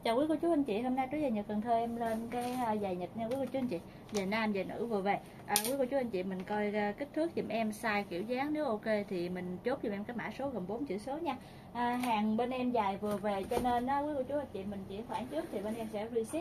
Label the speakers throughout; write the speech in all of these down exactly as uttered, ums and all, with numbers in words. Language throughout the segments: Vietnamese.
Speaker 1: Chào quý cô chú anh chị, hôm nay tới giờ Nhật Cần Thơ em lên cái giày Nhật nha quý cô chú anh chị. Giày nam, giày nữ vừa về. À, quý cô chú anh chị mình coi kích thước giùm em, size kiểu dáng nếu ok thì mình chốt giùm em cái mã số gồm bốn chữ số nha. À, hàng bên em dài vừa về cho nên đó, quý cô chú anh chị mình chuyển khoản trước thì bên em sẽ receipt.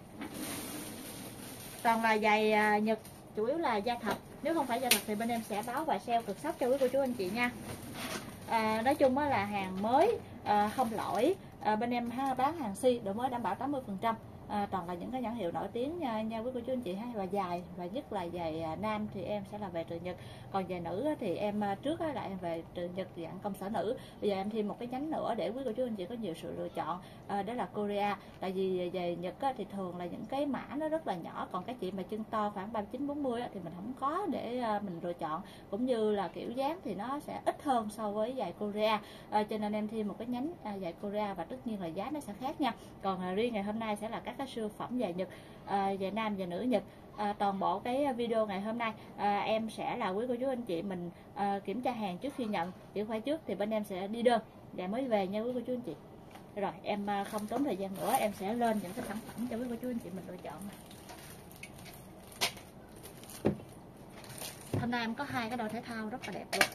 Speaker 1: Toàn là giày Nhật, chủ yếu là da thật. Nếu không phải da thật thì bên em sẽ báo và sale cực sốc cho quý cô chú anh chị nha. À, nói chung là hàng mới, à, không lỗi. À, bên em bán hàng si độ mới đảm bảo tám mươi phần trăm. À, toàn là những cái nhãn hiệu nổi tiếng nha, nha quý cô chú anh chị ha. Và dài và nhất là giày nam thì em sẽ là về từ Nhật, còn giày nữ thì em trước là em về từ Nhật dạng công sở nữ. Bây giờ em thêm một cái nhánh nữa để quý cô chú anh chị có nhiều sự lựa chọn, à, đó là Korea. Tại vì giày Nhật thì thường là những cái mã nó rất là nhỏ, còn các chị mà chân to khoảng ba mươi chín bốn mươi thì mình không có để mình lựa chọn, cũng như là kiểu dáng thì nó sẽ ít hơn so với giày Korea. À, cho nên em thêm một cái nhánh à, giày Korea và tất nhiên là giá nó sẽ khác nha. Còn à, riêng ngày hôm nay sẽ là các cái siêu phẩm giày Nhật, à, giày nam, giày nữ Nhật. À, toàn bộ cái video ngày hôm nay à, em sẽ là quý cô chú anh chị mình à, kiểm tra hàng trước khi nhận, chuyển khoản trước thì bên em sẽ đi đơn và mới về nha quý cô chú anh chị. Rồi em à, không tốn thời gian nữa, em sẽ lên những cái sản phẩm cho quý cô chú anh chị mình lựa chọn này. Hôm nay em có hai cái đôi thể thao rất là đẹp luôn.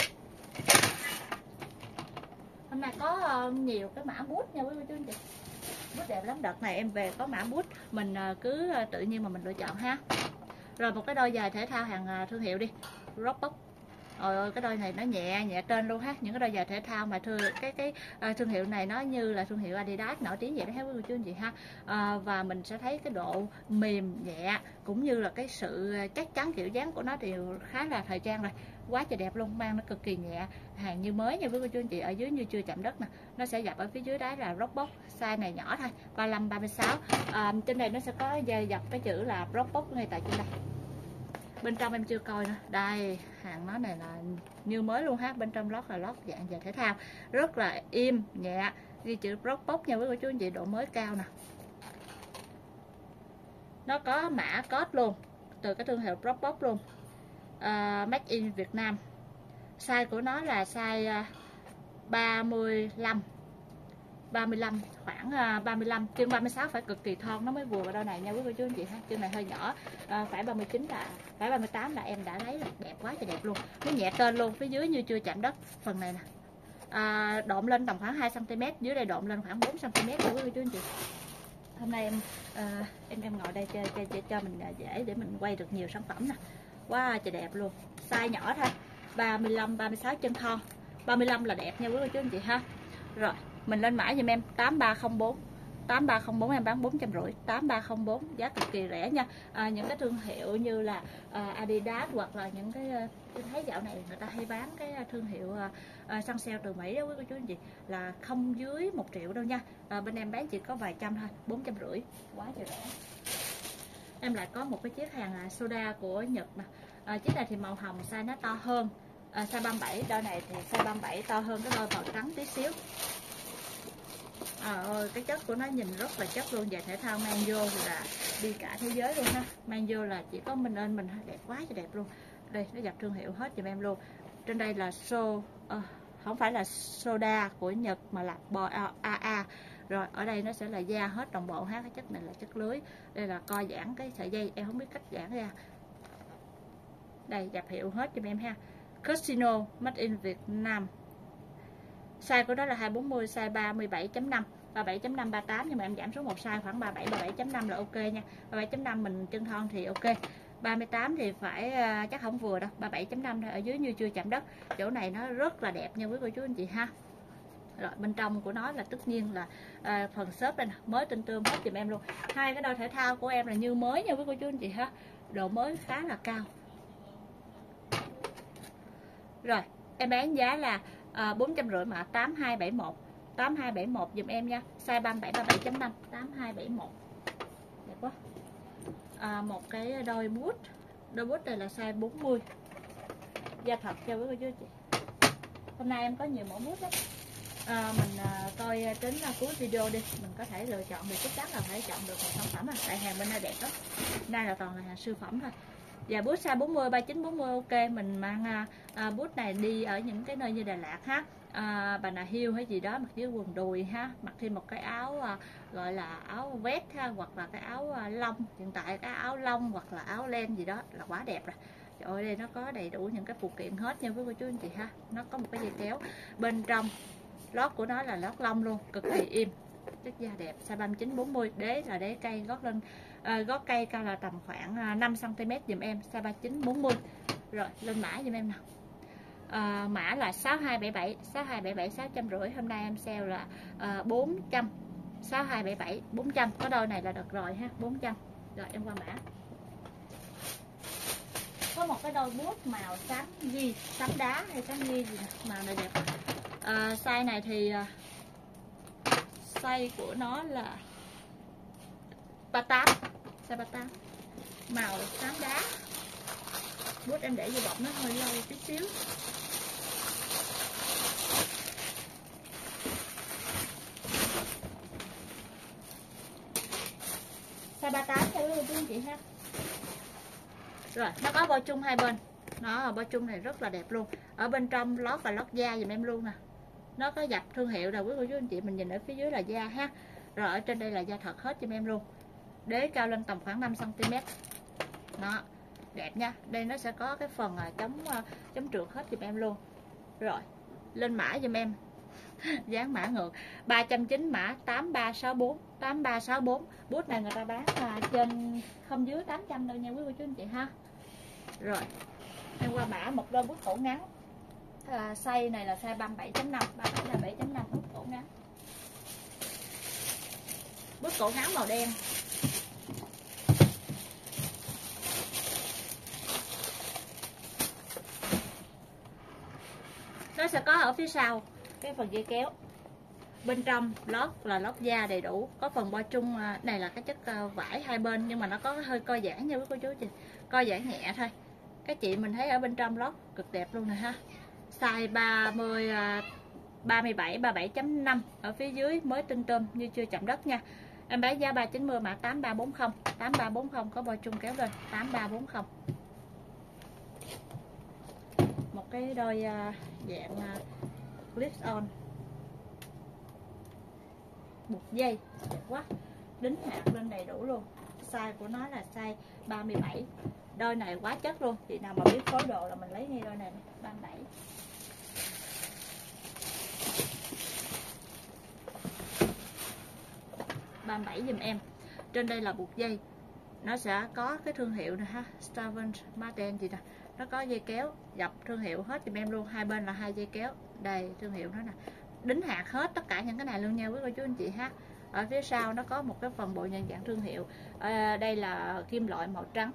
Speaker 1: Hôm nay có uh, nhiều cái mã bút nha quý cô chú anh chị. Bút đẹp lắm, đợt này em về có mã bút mình uh, cứ uh, tự nhiên mà mình lựa chọn ha. Rồi một cái đôi giày thể thao hàng uh, thương hiệu đi, Rockbox. Ôi ơi, cái đôi này nó nhẹ nhẹ trên luôn ha. Những cái đôi giày thể thao mà thương cái cái uh, thương hiệu này nó như là thương hiệu Adidas nổi tiếng vậy đó ha quý cô chú anh chị ha. Uh, và mình sẽ thấy cái độ mềm nhẹ cũng như là cái sự chắc chắn kiểu dáng của nó thì khá là thời trang rồi. Quá trời đẹp luôn, mang nó cực kỳ nhẹ, hàng như mới nha quý cô chú anh chị. Ở dưới như chưa chạm đất nè, nó sẽ dập ở phía dưới đáy là Rockbox, size này nhỏ thôi, ba mươi lăm ba mươi sáu. À, trên đây nó sẽ có dập cái chữ là Rockbox ngay tại trên đây. Bên trong em chưa coi nữa, đây hàng nó này là như mới luôn ha. Bên trong lót là lót dạng giày thể thao, rất là im nhẹ, ghi chữ Rockbox nha quý cô chú anh chị, độ mới cao nè. Nó có mã code luôn từ cái thương hiệu Rockbox luôn. Uh, Made in Việt Nam. Size của nó là size uh, ba mươi lăm ba mươi lăm, khoảng uh, ba mươi lăm, chân ba mươi sáu phải cực kỳ thon nó mới vừa vào đôi này nha quý cô chú anh chị ha. Chân này hơi nhỏ, uh, phải ba mươi chín là phải ba mươi tám là em đã lấy rồi, đẹp quá trời đẹp luôn. Nó nhẹ tên luôn, phía dưới như chưa chạm đất. Phần này nè uh, độn lên tầm khoảng hai xăng ti mét, dưới đây độn lên khoảng bốn xăng ti mét quý cô chú anh chị. Hôm nay em uh, em em ngồi đây cho, cho, cho, cho mình uh, dễ để mình quay được nhiều sản phẩm nè. Quá trời đẹp luôn, size nhỏ thôi, ba mươi lăm ba mươi sáu, chân thon, ba mươi lăm là đẹp nha quý cô chú anh chị ha. Rồi mình lên mã giùm em tám ba không bốn, tám ba không bốn em bán bốn trăm rưỡi, tám ba không bốn giá cực kỳ rẻ nha. À, những cái thương hiệu như là uh, Adidas hoặc là những cái uh, tôi thấy dạo này người ta hay bán cái thương hiệu uh, uh, săn sale từ Mỹ đó quý cô chú anh chị, là không dưới một triệu đâu nha. À, bên em bán chỉ có vài trăm thôi, bốn trăm rưỡi, quá trời rẻ. Em lại có một cái chiếc hàng soda của Nhật nè. À, chiếc này thì màu hồng, size nó to hơn, à, size ba mươi bảy, đôi này thì size ba mươi bảy to hơn cái đôi màu trắng tí xíu. À, ơi, cái chất của nó nhìn rất là chất luôn. Giày thể thao mang vô là đi cả thế giới luôn ha. Mang vô là chỉ có mình ơn mình đẹp quá trời đẹp luôn. Đây nó dập thương hiệu hết giùm em luôn. Trên đây là so à, không phải là soda của Nhật mà là bò a a. Rồi ở đây nó sẽ là da hết đồng bộ ha. Cái chất này là chất lưới. Đây là co giãn cái sợi dây, em không biết cách giãn ra. Đây dập hiệu hết giùm em ha. Casino Made in Việt Nam. Size của đó là hai bốn mươi, size ba mươi bảy chấm năm, ba mươi bảy chấm năm, ba mươi tám, nhưng mà em giảm xuống một size khoảng ba mươi bảy, ba mươi bảy chấm năm là ok nha. ba mươi bảy chấm năm mình chân thon thì ok. ba mươi tám thì phải uh, chắc không vừa đâu, ba mươi bảy chấm năm thôi, ở dưới như chưa chạm đất. Chỗ này nó rất là đẹp nha quý cô chú anh chị ha. Rồi bên trong của nó là tất nhiên là uh, phần xốp đây nè, mới tinh tươm hết giùm em luôn. Hai cái đôi thể thao của em là như mới nha quý cô chú anh chị ha. Độ mới khá là cao. Rồi em bán giá là à, bốn trăm rưỡi, mã tám hai bảy một, tám hai bảy một dùm em nha. Size ba mươi bảy, ba mươi bảy chấm năm, tám hai bảy một. Đẹp quá. À, một cái đôi boot. Đôi boot này là size bốn mươi. Da thật cho quý cô chú chị. Hôm nay em có nhiều mẫu boot đó. À, mình à, coi đến à, cuối video đi, mình có thể lựa chọn được, chắc chắn là phải chọn được một sản phẩm à. Tại hàng bên đây đẹp lắm. Nay là toàn là hàng siêu phẩm thôi. Và bút size bốn mươi, ba mươi chín, bốn mươi ok. Mình mang à, bút này đi ở những cái nơi như Đà Lạt ha, à, bà nào hiêu hay gì đó mặc dưới quần đùi ha, mặc thêm một cái áo à, gọi là áo vest ha, hoặc là cái áo à, lông, hiện tại cái áo lông hoặc là áo len gì đó là quá đẹp rồi. Trời ơi, đây nó có đầy đủ những cái phụ kiện hết nha quý cô chú anh chị ha. Nó có một cái dây kéo bên trong, lót của nó là lót lông luôn, cực kỳ im, chất da đẹp. Size ba mươi chín bốn mươi, đế là đế cây gót lên à, gót cây cao là tầm khoảng năm xăng ti mét dùm em, size ba mươi chín bốn mươi. Rồi lên mã dùm em nào. À, mã là sáu hai bảy bảy, sáu hai bảy bảy, sáu trăm rưỡi. Hôm nay em sale là à, bốn trăm, sáu hai bảy bảy bốn trăm. Có đôi này là được rồi ha, bốn trăm. Rồi em qua mã. Có một cái đôi bút màu xám ghi, xám đá hay xám ghi gì nè, màu này đẹp. À, size này thì uh, size của nó là ba mươi tám, size ba mươi tám, màu xám đá. Bút em để vô bọc nó hơi lâu tí xíu. Size ba mươi tám cho quý cô chú anh chị ha. Rồi nó có bao chung hai bên, nó bao chung này rất là đẹp luôn. Ở bên trong lót và lót da dùm em luôn nè, nó có dập thương hiệu rồi quý cô chú anh chị, mình nhìn ở phía dưới là da ha. Rồi ở trên đây là da thật hết dùm em luôn, đế cao lên tầm khoảng năm xăng ti mét. Nó đẹp nha. Đây nó sẽ có cái phần chống chống trượt hết dùm em luôn. Rồi lên mã dùm em. Dán mã ngược ba trăm chín mươi, mã tám ba sáu bốn, tám ba sáu bốn. Bút này người ta bán là trên không dưới tám trăm đâu nha quý cô chú anh chị ha. Rồi em qua mã một đôi bút cổ ngắn. À, size này là size ba mươi bảy chấm năm, ba mươi bảy là bảy chấm năm, bút cổ ngắn. Bút cổ ngắn màu đen. Nó sẽ có ở phía sau cái phần dây kéo. Bên trong lót là lót da đầy đủ, có phần bo chung này là cái chất vải hai bên, nhưng mà nó có hơi co giãn nha quý cô chú chị, co giãn nhẹ thôi. Các chị mình thấy ở bên trong lót cực đẹp luôn nè ha. Size ba mươi, ba mươi bảy, ba mươi bảy chấm năm, ở phía dưới mới tinh tôm như chưa chạm đất nha. Em bán giá ba trăm chín mươi, mã tám ba bốn không, tám ba bốn không, có bo chung kéo lên tám ba bốn không. Một cái đôi dạng clip on buộc dây đẹp quá, đính hạt lên đầy đủ luôn. Size của nó là size ba mươi bảy. Đôi này quá chất luôn, chị nào mà biết phối đồ là mình lấy ngay đôi này, ba mươi bảy. ba mươi bảy dùm em. Trên đây là buộc dây, nó sẽ có cái thương hiệu nè ha, Starvin Martin gì nè, nó có dây kéo dập thương hiệu hết dùm em luôn, hai bên là hai dây kéo, đây thương hiệu nó nè, đính hạt hết tất cả những cái này luôn nha quý cô chú anh chị ha. Ở phía sau nó có một cái phần bộ nhận dạng thương hiệu. À, đây là kim loại màu trắng,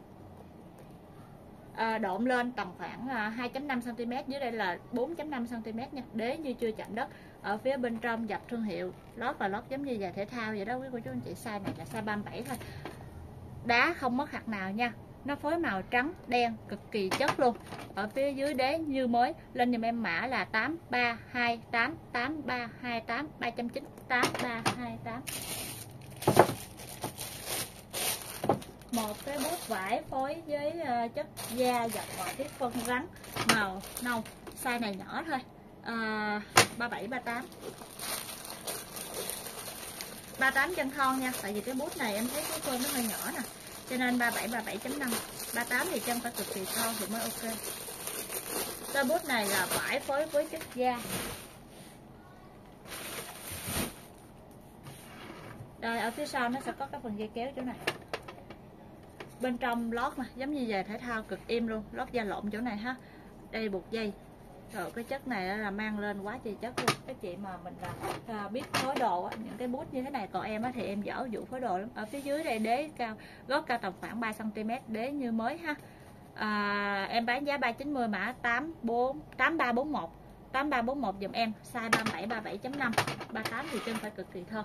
Speaker 1: à, độn lên tầm khoảng hai chấm năm xăng ti mét, dưới đây là bốn chấm năm xăng ti mét nha, đế như chưa chạm đất. Ở phía bên trong dập thương hiệu, lót là lót giống như giày thể thao vậy đó quý cô chú anh chị. Size này là size ba mươi bảy thôi, đá không mất hạt nào nha, nó phối màu trắng đen cực kỳ chất luôn. Ở phía dưới đế như mới. Lên giùm em mã là tám ba hai tám, tám ba hai tám, ba trăm chín mươi, tám ba hai tám. Một cái bút vải phối với uh, chất da dập vào tiếp phân rắn màu nâu, size này nhỏ thôi, uh, ba mươi bảy, ba mươi tám, ba mươi tám chân thon nha, tại vì cái bút này em thấy cái phân nó hơi nhỏ nè, cho nên ba mươi bảy, ba mươi bảy chấm năm. ba mươi tám thì chân phải cực kỳ thon thì mới ok. Cái bút này là vải phối với chất da. Đây ở phía sau nó sẽ có cái phần dây kéo chỗ này. Bên trong lót mà giống như giày thể thao cực im luôn, lót da lộn chỗ này ha. Đây buộc dây. Rồi cái chất này là mang lên quá trời chất luôn. Cái chị mà mình là à, biết phối đồ á, những cái bút như thế này, còn em á thì em dở vụ phối đồ lắm. Ở phía dưới đây đế cao, gót cao tầm khoảng ba xăng ti mét, đế như mới ha. À, em bán giá ba trăm chín mươi, mã tám bốn, tám ba bốn một, tám ba bốn một dùm em. Size ba mươi bảy, ba mươi bảy chấm năm, ba mươi tám thì chân phải cực kỳ thơm.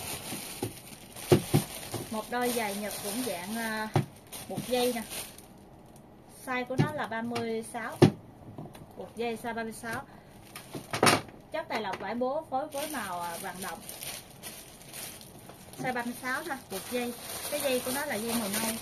Speaker 1: Một đôi giày Nhật cũng dạng uh, buộc dây nè, size của nó là ba mươi sáu, buộc dây size ba mươi sáu. Chất này là vải bố phối với màu vàng đồng, size ba mươi sáu thôi, buộc dây. Cái dây của nó là dây màu nâu,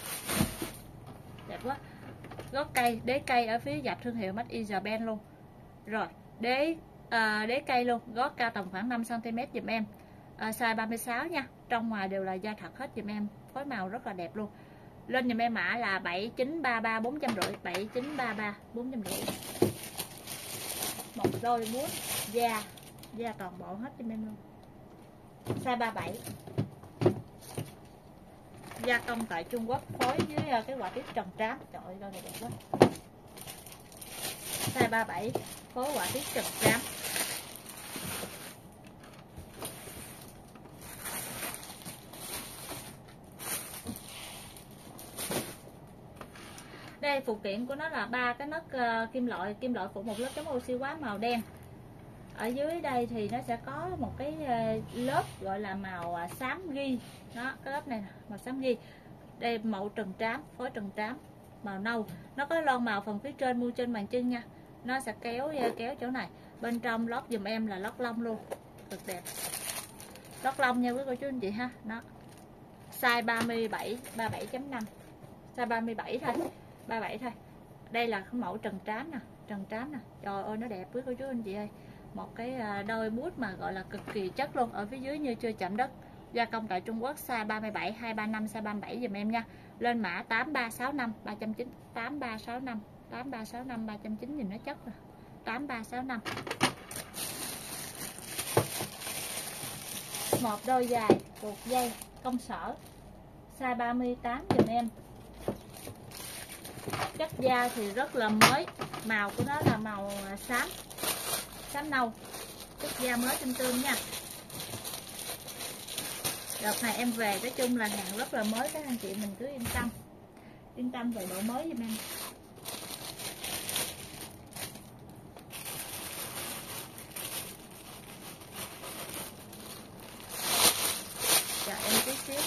Speaker 1: đẹp quá. Gót cây, đế cây ở phía dập thương hiệu Made in Japan luôn. Rồi đế à, đế cây luôn, gót cao tầm khoảng năm xăng ti mét dùm em, à, size ba mươi sáu nha, trong ngoài đều là da thật hết dùm em, phối màu rất là đẹp luôn. Lên dùm em mã là bảy chín ba ba bốn trăm rưỡi, bảy chín ba ba bốn trăm rưỡi. Một đôi bút da da toàn bộ hết dùm em luôn, size ba mươi bảy, gia công tại Trung Quốc, phối với cái họa tiết tròn trám. Trời ơi đôi này đẹp quá, size ba mươi bảy, phối họa tiết tròn trám. Đây phụ kiện của nó là ba cái nấc uh, kim loại, kim loại phủ một lớp chống oxy hóa màu đen. Ở dưới đây thì nó sẽ có một cái uh, lớp gọi là màu uh, xám ghi. Đó, cái lớp này màu xám ghi. Đây màu trần trám, phối trần trám màu nâu. Nó có lon màu phần phía trên mua trên bàn chân nha. Nó sẽ kéo kéo chỗ này. Bên trong lót dùm em là lót lông luôn, cực đẹp. Lót lông nha quý cô chú anh chị ha. Nó size ba mươi bảy, ba mươi bảy chấm năm, size ba mươi bảy thôi, ba mươi bảy thôi. Đây là cái mẫu trần trám nè, trần trám nè, trời ơi nó đẹp quý cô chú anh chị ơi. Một cái đôi bút mà gọi là cực kỳ chất luôn, ở phía dưới như chưa chạm đất. Gia công tại Trung Quốc, size ba mươi bảy, hai ba năm, size ba mươi bảy dùm em nha. Lên mã tám ba sáu năm, ba trăm chín mươi, tám ba sáu năm, tám ba sáu năm, ba trăm chín mươi, nhìn nó chất rồi. tám ba sáu năm. Một đôi dài buộc dây công sở, size ba mươi tám dùm em. Chất da thì rất là mới, màu của nó là màu xám, xám nâu, chất da mới tinh tươm nha. Đợt này em về nói chung là hàng rất là mới, các anh chị mình cứ yên tâm, yên tâm về độ mới giùm em. Chờ em tí xíu,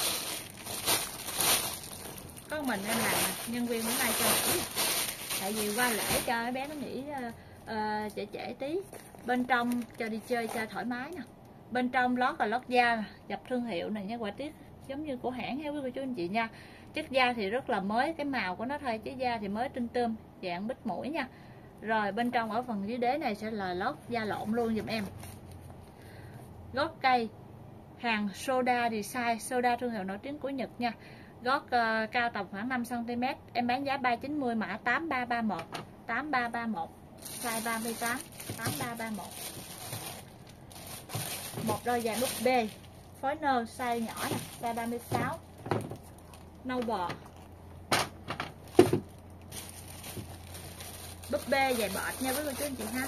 Speaker 1: có mình em làm nhân viên bữa nay cho nghỉ, tại vì qua lễ cho cái bé nó nghỉ uh, uh, trễ trễ tí. Bên trong cho đi chơi cho thoải mái nè. Bên trong lót là lót da, dập thương hiệu này nha, họa tiết giống như của hãng ha quý cô chú anh chị nha. Chất da thì rất là mới, cái màu của nó thôi, chứ da thì mới tinh tươm, dạng bít mũi nha. Rồi bên trong ở phần dưới đế này sẽ là lót da lộn luôn giùm em. Gót cây hàng Soda Design, Soda thương hiệu nổi tiếng của Nhật nha. Gót uh, cao tầm khoảng năm xăng ti mét, em bán giá ba trăm chín mươi, mã tám ba ba một, tám ba ba một, size ba mươi tám, tám ba ba một. Một đôi giày búp bê phối nơ size nhỏ nè, size ba mươi sáu, nâu bò. Búp bê giày bọt nha với cô chú anh chị ha.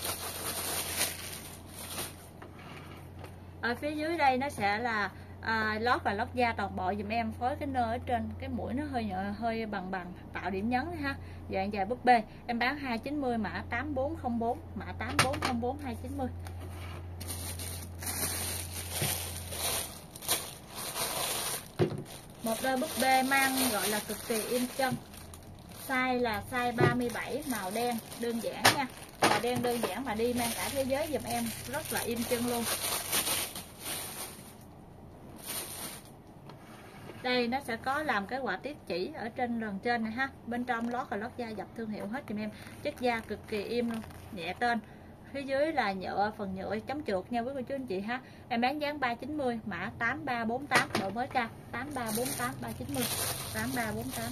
Speaker 1: Ở phía dưới đây nó sẽ là à, lót và lót da toàn bộ dùm em, phối cái nơ ở trên, cái mũi nó hơi nhợ, hơi bằng bằng, tạo điểm nhấn ha. Dạng dài búp bê em bán hai trăm chín mươi, mã tám bốn không bốn, mã tám bốn không bốn, hai trăm chín mươi. Một đôi búp bê mang gọi là cực kỳ im chân, size là size ba mươi bảy, màu đen đơn giản nha, màu đen đơn giản mà đi mang cả thế giới dùm em, rất là im chân luôn. Đây nó sẽ có làm cái họa tiết chỉ ở trên lần trên này ha. Bên trong lót là lót da dập thương hiệu hết dùm em, chất da cực kỳ im luôn, nhẹ tên. Phía dưới là nhựa, phần nhựa chống trượt nha quý cô chú anh chị ha. Em bán giá ba trăm chín mươi, mã tám ba bốn tám, độ mới cao, tám ba bốn tám, ba trăm chín mươi, tám ba bốn tám.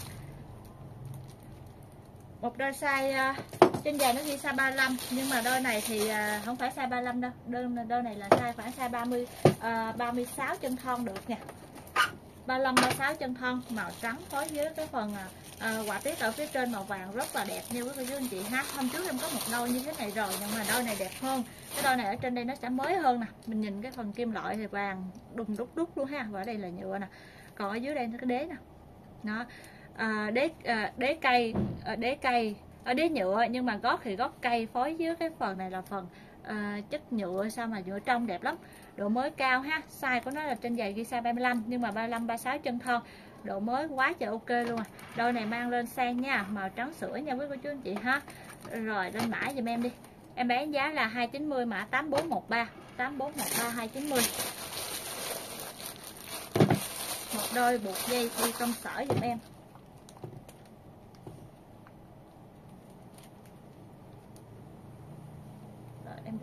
Speaker 1: Một đôi size uh, trên giày nó ghi size ba mươi lăm, nhưng mà đôi này thì uh, không phải size ba mươi lăm đâu. Đôi, đôi này là size khoảng size ba mươi, uh, ba mươi sáu chân thon được nha. ba mươi lăm, ba mươi sáu chân thon, màu trắng phối với cái phần à, họa tiết ở phía trên màu vàng rất là đẹp nha quý cô chú anh chị ha. Hôm trước em có một đôi như thế này rồi, nhưng mà đôi này đẹp hơn. Cái đôi này ở trên đây nó sẽ mới hơn nè. Mình nhìn cái phần kim loại thì vàng đùng đúc đúc luôn ha. Và ở đây là nhựa nè. Còn ở dưới đây nó cái đế nè. Nó à, đế à, đế cây, à, đế cây, ở đế nhựa, nhưng mà gót thì gót cây phối với cái phần này là phần à, chất nhựa, sao mà nhựa trong đẹp lắm. Độ mới cao ha. Size của nó là trên giày ghi size ba mươi lăm, nhưng mà ba mươi lăm, ba mươi sáu chân thon, độ mới quá trời ok luôn à. Đôi này mang lên sang nha, màu trắng sữa nha với cô chú anh chị ha. Rồi lên mã giùm em đi. Em bán giá là hai trăm chín mươi, mã tám bốn một ba, tám bốn một ba, hai trăm chín mươi. Một đôi buộc dây đi công sở giùm em. Rồi em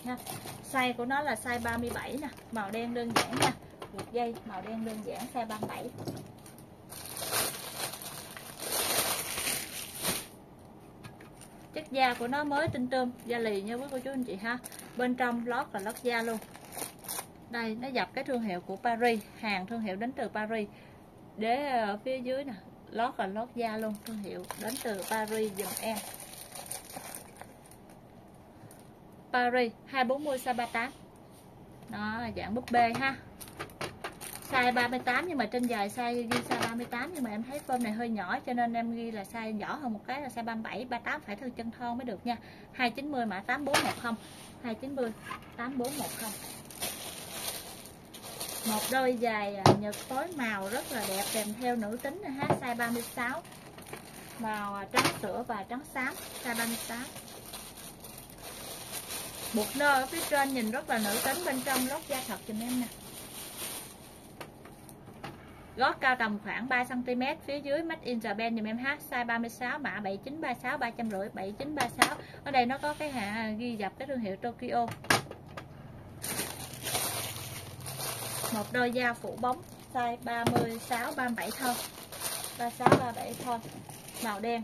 Speaker 1: ha. Size của nó là size ba mươi bảy nè, màu đen đơn giản nha. Buộc dây màu đen đơn giản size ba mươi bảy. Chất da của nó mới tinh tươm, da lì nha quý cô chú anh chị ha. Bên trong lót là lót da luôn. Đây nó dập cái thương hiệu của Paris, hàng thương hiệu đến từ Paris. Để ở phía dưới nè, lót là lót da luôn, thương hiệu đến từ Paris dùm em. Paris hai bốn mươi size ba mươi tám. Đó, dạng búp bê ha. Size ba mươi tám nhưng mà trên dài size ghi size ba mươi tám, nhưng mà em thấy form này hơi nhỏ cho nên em ghi là size nhỏ hơn một cái là size ba mươi bảy, ba mươi tám phải theo chân thon mới được nha. hai chín mươi mã tám bốn một không, hai chín mươi tám bốn một không. Một đôi giày nhật phối màu rất là đẹp kèm theo nữ tính ha, size ba mươi sáu. Màu trắng sữa và trắng xám, size ba mươi sáu. Buộc nơ ở phía trên nhìn rất là nữ tính, bên trong lót da thật giùm em nè. Gót cao tầm khoảng ba xăng ti mét, phía dưới Made in Japan dùm em ha, size ba mươi sáu, mã bảy chín ba sáu, ba trăm rưỡi, bảy chín ba sáu. Ở đây nó có cái hạ ghi dập cái thương hiệu Tokyo. Một đôi da phủ bóng size ba mươi sáu, ba mươi bảy thôi, ba mươi sáu, ba mươi bảy thôi, màu đen,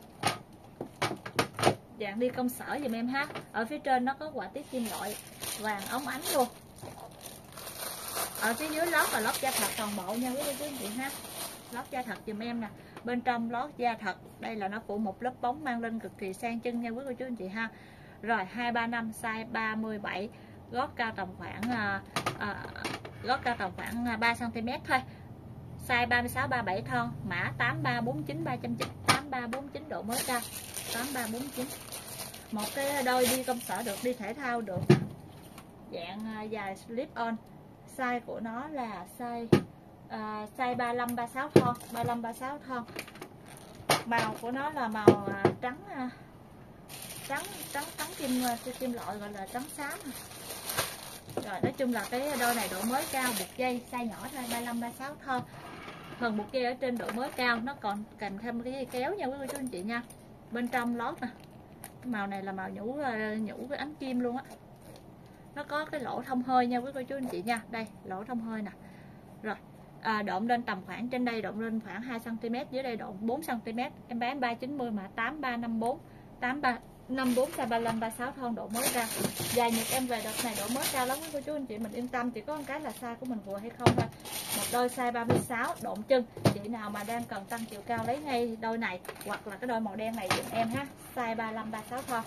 Speaker 1: dạng đi công sở dùm em ha. Ở phía trên nó có họa tiết kim loại vàng óng ánh luôn. Ở phía dưới lót là lót da thật toàn bộ nha quý cô chú anh chị ha. Lót da thật dùm em nè. Bên trong lót da thật, đây là nó phủ một lớp bóng mang lên cực kỳ sang chân nha quý cô chú anh chị ha. Rồi hai ba năm size ba mươi bảy, gót cao tầm khoảng à, à, gót cao tầm khoảng ba xăng ti mét thôi. Size ba mươi sáu, ba mươi bảy thon, mã tám ba bốn chín, ba trăm chín, tám ba bốn chín, độ mới cao, tám ba bốn chín. Một cái đôi đi công sở được, đi thể thao được. Dạng dài slip on. Size của nó là size uh, size ba mươi lăm, ba mươi sáu thon, ba mươi lăm, ba mươi sáu thon. Màu của nó là màu uh, trắng uh, trắng trắng trắng kim kim loại, gọi là trắng xám. Rồi nói chung là cái đôi này độ mới cao, buộc dây size nhỏ thôi, ba mươi lăm, ba mươi sáu thon. Phần buộc dây ở trên độ mới cao, nó còn kèm thêm cái dây kéo nha quý cô chú anh chị nha. Bên trong lót nè. Màu này là màu nhũ nhũ với ánh kim luôn á. Nó có cái lỗ thông hơi nha quý cô chú anh chị nha. Đây, lỗ thông hơi nè. Rồi, à, độn lên tầm khoảng trên đây độn lên khoảng hai xăng ti mét, dưới đây độn bốn xăng ti mét. Em bán ba chín mươi mã tám ba năm bốn, tám ba năm bốn, size ba mươi lăm, ba mươi sáu thon, độ mới ra. Dài nhật em về đợt này độ mới cao lắm quý cô chú anh chị, mình yên tâm, chỉ có một cái là size của mình vừa hay không thôi. Một đôi size ba mươi sáu độn chân, chị nào mà đang cần tăng chiều cao lấy ngay đôi này hoặc là cái đôi màu đen này giùm em ha, size ba mươi lăm, ba mươi sáu thon.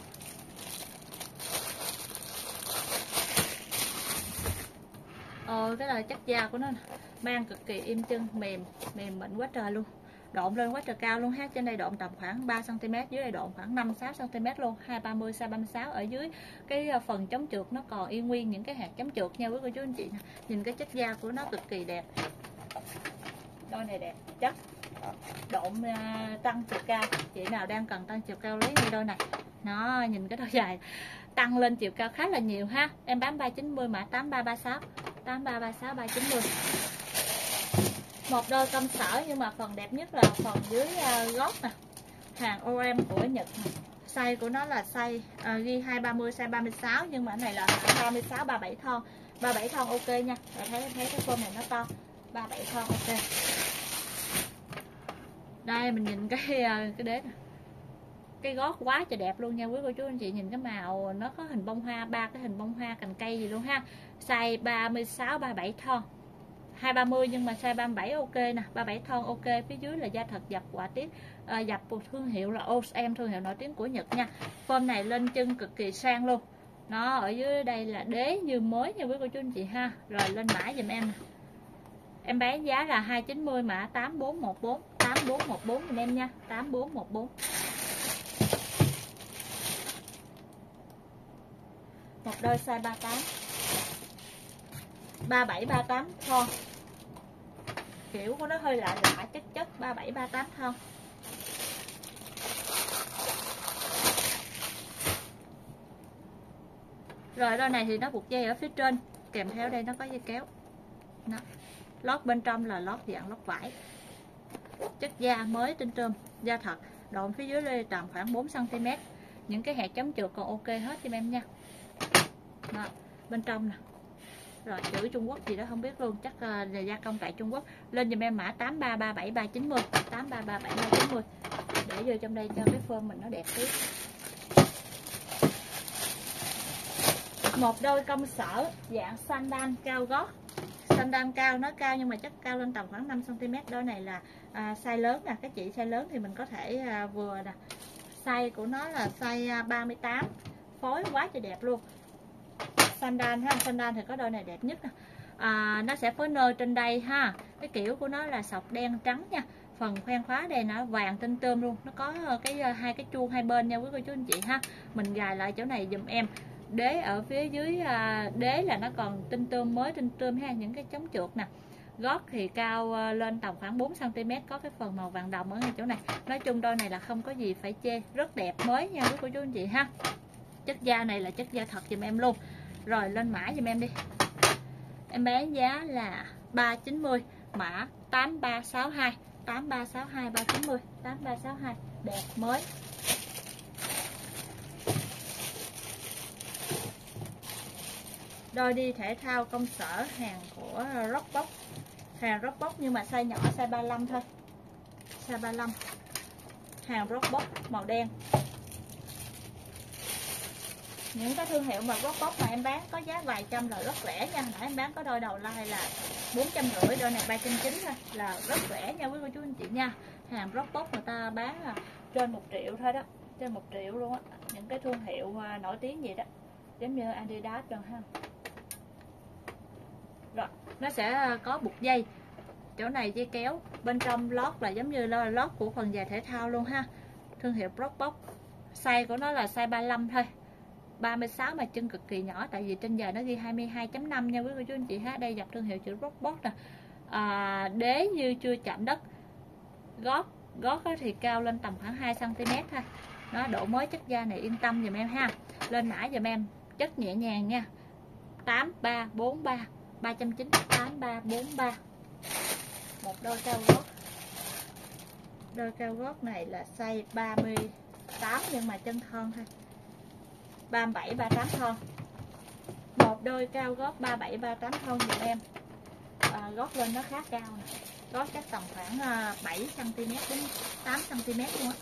Speaker 1: Ờ, cái là chất da của nó mang cực kỳ im chân, mềm mềm mịn quá trời luôn. Độn lên quá trời cao luôn ha. Trên đây độn tầm khoảng ba xăng ti mét, dưới đây độn khoảng năm sáu xăng ti mét luôn. Hai ba mươi size ba mươi sáu. Ở dưới cái phần chống trượt nó còn y nguyên những cái hạt chống trượt nha quý cô chú anh chị. Nhìn cái chất da của nó cực kỳ đẹp. Đôi này đẹp chất. Độn uh, tăng chiều cao. Chị nào đang cần tăng chiều cao lấy ngay đôi này. Nó nhìn cái đôi dài tăng lên chiều cao khá là nhiều ha. Em bán ba chín mươi mã tám ba ba sáu, tám ba ba sáu, ba chín mươi. Một đôi công sở nhưng mà phần đẹp nhất là phần dưới uh, gót nè. Hàng o em của Nhật nè. Size của nó là size uh, ghi hai ba mươi, size ba mươi sáu, nhưng mà cái này là ba mươi sáu, ba mươi bảy thon. ba mươi bảy thon ok nha. Rồi thấy thấy cái form này nó to. ba mươi bảy thon ok. Đây mình nhìn cái uh, cái đế này. Cái gót quá trời đẹp luôn nha quý cô chú anh chị. Nhìn cái màu nó có hình bông hoa, ba cái hình bông hoa cành cây gì luôn ha. Size ba mươi sáu, ba mươi bảy thon, hai ba mươi nhưng mà size ba mươi bảy ok nè, ba mươi bảy thon ok. Phía dưới là da thật dập họa tiết à, dập của thương hiệu là o em, thương hiệu nổi tiếng của Nhật nha. Form này lên chân cực kỳ sang luôn. Nó ở dưới đây là đế như mới nha quý cô chú anh chị ha. Rồi lên mã giùm em. Em bán giá là hai chín mươi mã tám bốn một bốn, tám bốn một bốn giùm em nha, tám bốn một bốn. Một đôi size ba mươi tám, ba mươi bảy, ba mươi tám thon. Kiểu của nó hơi lạ lạ chất chất, ba mươi bảy, ba mươi tám thon. Rồi đôi này thì nó buộc dây ở phía trên, kèm theo đây nó có dây kéo. Đó. Lót bên trong là lót dạng lót vải. Chất da mới tinh tươm, da thật. Độn phía dưới đây tầm khoảng bốn xăng ti mét. Những cái hạt chấm trượt còn ok hết cho em nha. Đó. bên trong nè. Rồi chữ Trung Quốc gì đó không biết luôn, chắc là gia công tại Trung Quốc. Lên dùm em mã tám ba ba bảy ba chín mươi, tám ba ba bảy ba chín mươi. Để vô trong đây cho cái form mình nó đẹp tí. Một đôi công sở dạng sandal cao gót. Sandal cao, nó cao nhưng mà chắc cao lên tầm khoảng năm xăng ti mét. Đôi này là à, size lớn nè, các chị size lớn thì mình có thể à, vừa nè. Size của nó là size ba mươi tám, phối quá trời đẹp luôn. Sandal ha, sandal thì có đôi này đẹp nhất nè. À, nó sẽ phối nơ trên đây ha. Cái kiểu của nó là sọc đen trắng nha. Phần khoen khóa đây nó vàng tinh tươm luôn. Nó có cái hai cái chuông hai bên nha quý cô chú anh chị ha. Mình gài lại chỗ này dùm em. Đế ở phía dưới à, đế là nó còn tinh tươm, mới tinh tươm ha, những cái chống trượt nè. Gót thì cao à, lên tầm khoảng bốn xăng ti mét, có cái phần màu vàng đồng ở ngay chỗ này. Nói chung đôi này là không có gì phải chê, rất đẹp mới nha quý cô chú anh chị ha. Chất da này là chất da thật dùm em luôn. Rồi lên mã dùm em đi. Em bán giá là ba chín mươi, mã tám ba sáu hai, tám ba sáu hai ba chín mươi, tám ba sáu hai, đẹp mới. Đôi đi thể thao công sở hàng của Rockbox. Hàng Rockbox nhưng mà size nhỏ, size ba mươi lăm thôi. Size ba mươi lăm. Hàng Rockbox màu đen. Những cái thương hiệu mà Rockbox mà em bán có giá vài trăm là rất rẻ nha. Nãy em bán có đôi đầu like là bốn trăm rưỡi, đôi này ba trăm chín mươi thôi, là rất rẻ nha quý cô chú anh chị nha. Hàng Rockbox người ta bán là trên một triệu thôi đó, trên một triệu luôn á. Những cái thương hiệu nổi tiếng gì đó, giống như Adidas rồi ha. Rồi, nó sẽ có buộc dây. Chỗ này dây kéo, bên trong lót là giống như là lót của phần giày thể thao luôn ha. Thương hiệu Rockbox. Size của nó là size ba mươi lăm thôi. ba mươi sáu mà chân cực kỳ nhỏ, tại vì trên giờ nó ghi hai mươi hai chấm năm nha quý cô chú anh chị ha. Đây dọc thương hiệu chữ Rockbox nè. À, đế như chưa chạm đất. Gót, gót thì cao lên tầm khoảng hai xăng ti mét thôi. Nó độ mới chất da này yên tâm dùm em ha. Lên mã dùm em chất nhẹ nhàng nha. tám ba bốn ba ba trăm chín mươi, tám ba bốn ba. Một đôi cao gót. Đôi cao gót này là size ba mươi tám nhưng mà chân thon thôi. ba mươi bảy, ba mươi tám thon. Một đôi cao gót ba mươi bảy, ba mươi tám thon dùm em. À, gót lên nó khá cao nè. Gót chắc tầm khoảng bảy xăng ti mét đến tám xăng ti mét luôn á.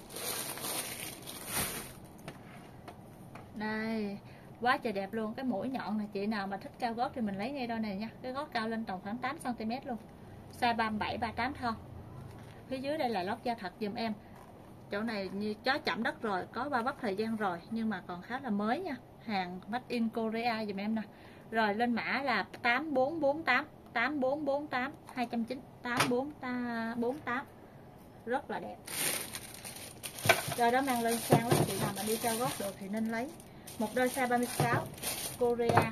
Speaker 1: Đây, quá trời đẹp luôn. Cái mũi nhọn này, chị nào mà thích cao gót thì mình lấy ngay đôi này nha. Cái gót cao lên tầm khoảng tám xăng ti mét luôn. Size ba mươi bảy, ba mươi tám thon. Phía dưới đây là lót da thật dùm em. Chỗ này như chó chạm đất rồi, có ba bắp thời gian rồi nhưng mà còn khá là mới nha. Hàng made in Korea dùm em nè. Rồi lên mã là tám bốn bốn tám, tám bốn bốn tám, hai trăm chín mươi, tám bốn bốn tám. Rất là đẹp. Rồi đó, mang lên sang lắm, chị nào mà đi cao gót được thì nên lấy. Một đôi size ba mươi sáu Korea.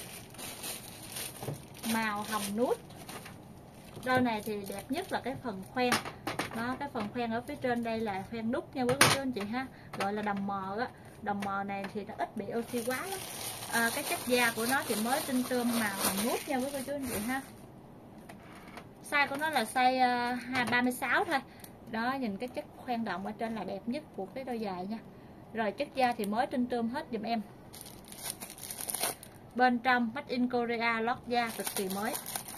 Speaker 1: Màu hồng nút. Đôi này thì đẹp nhất là cái phần khoen. Đó, cái phần khoen ở phía trên đây là khoen đúc nha quý cô chú anh chị ha, gọi là đầm mờ á. Đầm mờ này thì nó ít bị oxy hóa lắm. À, cái chất da của nó thì mới tinh tươm màu hồng nút nha quý cô chú anh chị ha. Size của nó là size uh, ba mươi sáu thôi. Đó, nhìn cái chất khoen động ở trên là đẹp nhất của cái đôi giày nha. Rồi chất da thì mới tinh tươm hết dùm em. Bên trong made in Korea, lót da cực kỳ mới.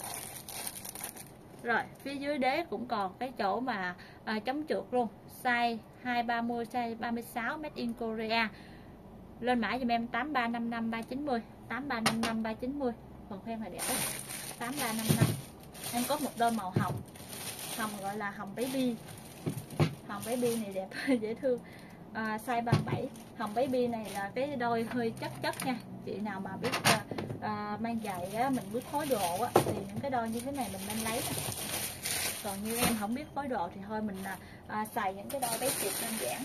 Speaker 1: Rồi, phía dưới đế cũng còn cái chỗ mà à, chống trượt luôn. Size hai ba mươi, size ba mươi sáu, made in Korea. Lên mã dùm em tám ba năm năm ba chín mươi, tám ba năm năm ba chín mươi. Phần khoen là đẹp đấy. tám ba năm năm. Em có một đôi màu hồng. Hồng gọi là hồng baby. Hồng baby này đẹp, dễ thương. À, size ba mươi bảy. Hồng baby này là cái đôi hơi chất chất nha. Chị nào mà biết à, à, mang giày á, mình biết phối đồ á, thì những cái đôi như thế này mình nên lấy. Còn như em không biết phối đồ thì thôi mình à, à, xài những cái đôi bé tiệp đơn giản.